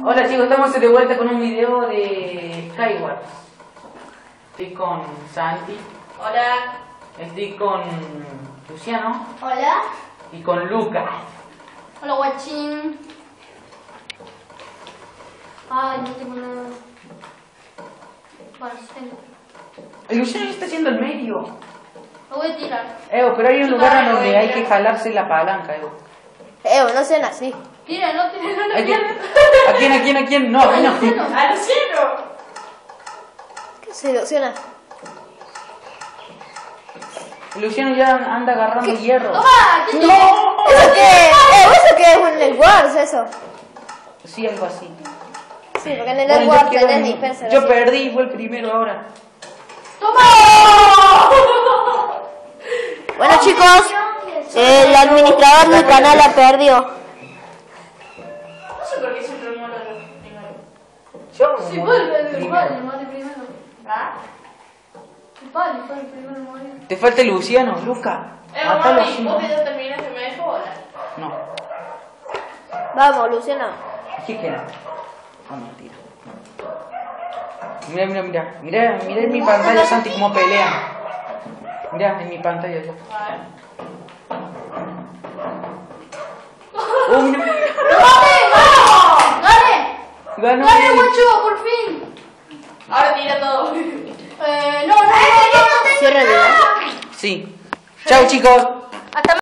Hola chicos, estamos de vuelta con un video de Skyward. Estoy con Santi. Hola. Estoy con Luciano. Hola. Y con Lucas. Hola, guachín. Ay, no tengo nada. Bueno, sí tengo. El Luciano está haciendo el medio. Lo voy a tirar. Pero hay un lugar en donde hay que jalarse la palanca, No sean así. Tíralo. ¿A quién? No, a mí no. ¡A Luciano! ¿Qué se ilusiona? Luciano ya anda agarrando hierro. ¡Toma! ¿Qué ¡No! ¿Eso qué? ¿Eso qué es un el Wars eso? Sí, algo así. Sí, porque en el Bueno, Wars tenés dispenser. yo perdí, fue el primero ahora. ¡Toma! Bueno chicos, el administrador del canal la perdió. No sé por qué siempre muero primero. Yo Sí, morí fue el primero. morí primero. ¿Ah? El Pali fue el primero en morir. Te falta Luciano, Luca. Matalo Mami, así, vos ¿no? que ya terminaste, me dejo volar. No. Vamos, Luciano. ¿Qué queda? Ah, mentira. Mira en mi pantalla, Santi, cómo pelean. Mira en mi pantalla ya. A ver. Mira. ¡Gane! Ganó ¡Gane, él. guacho, por fin! Ahora tira todo. No. Cierra el video. Sí. Chao chicos.